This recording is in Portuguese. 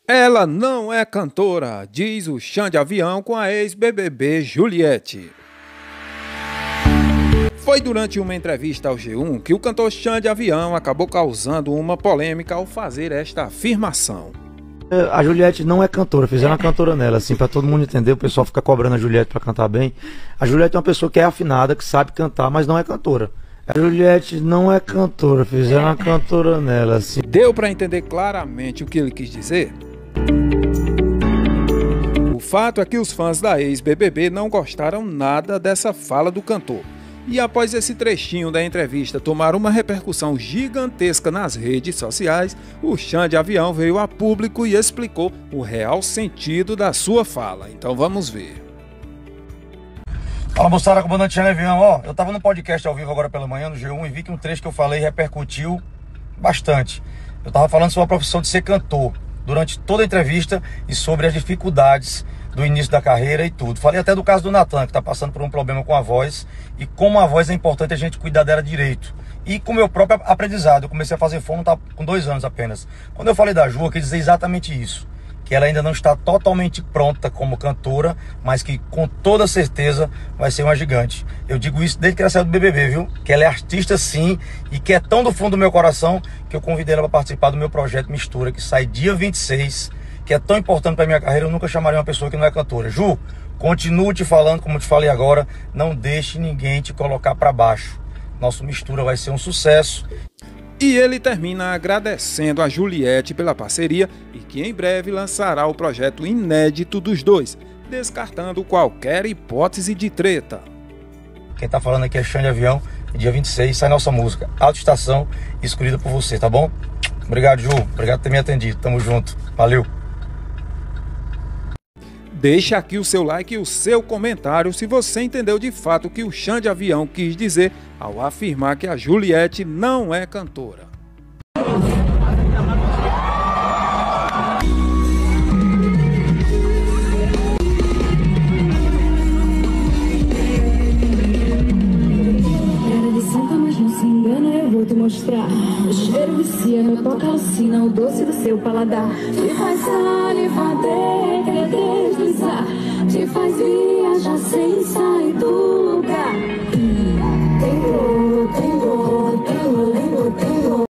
Ela não é cantora, diz o Xande Avião com a ex-BBB Juliette. Foi durante uma entrevista ao G1 que o cantor Xande Avião acabou causando uma polêmica ao fazer esta afirmação. A Juliette não é cantora, fizeram uma cantora nela, assim, pra todo mundo entender, o pessoal fica cobrando a Juliette pra cantar bem. A Juliette é uma pessoa que é afinada, que sabe cantar, mas não é cantora. A Juliette não é cantora, fizeram uma cantora nela, assim. Deu pra entender claramente o que ele quis dizer? O fato é que os fãs da ex-BBB não gostaram nada dessa fala do cantor. E após esse trechinho da entrevista tomar uma repercussão gigantesca nas redes sociais, o Xande Avião veio a público e explicou o real sentido da sua fala. Então vamos ver. Fala moçada, comandante Xande Avião, ó, eu tava no podcast ao vivo agora pela manhã no G1 e vi que um trecho que eu falei repercutiu bastante. Eu tava falando sobre a profissão de ser cantor durante toda a entrevista e sobre as dificuldades do início da carreira e tudo. Falei até do caso do Natan, que tá passando por um problema com a voz e como a voz é importante a gente cuidar dela direito. E com o meu próprio aprendizado, eu comecei a fazer fono com 2 anos apenas. Quando eu falei da Ju, eu quis dizer exatamente isso, que ela ainda não está totalmente pronta como cantora, mas que com toda certeza vai ser uma gigante. Eu digo isso desde que ela saiu do BBB, viu? Que ela é artista sim, e que é tão do fundo do meu coração que eu convidei ela para participar do meu projeto Mistura, que sai dia 26, que é tão importante para minha carreira. Eu nunca chamaria uma pessoa que não é cantora. Ju, continuo te falando, como te falei agora, não deixe ninguém te colocar para baixo. Nosso Mistura vai ser um sucesso. E ele termina agradecendo a Juliette pela parceria e que em breve lançará o projeto inédito dos dois, descartando qualquer hipótese de treta. Quem tá falando aqui é Xande Avião, e dia 26 sai nossa música, Alta Estação, escolhida por você, tá bom? Obrigado, Ju, obrigado por ter me atendido, tamo junto, valeu. Deixa aqui o seu like e o seu comentário se você entendeu de fato o que o Xande Avião quis dizer ao afirmar que a Juliette não é cantora. Vou te mostrar. O cheiro vicia, meu toque alucina, o doce do seu paladar. Te faz salivar, querer deslizar. Te faz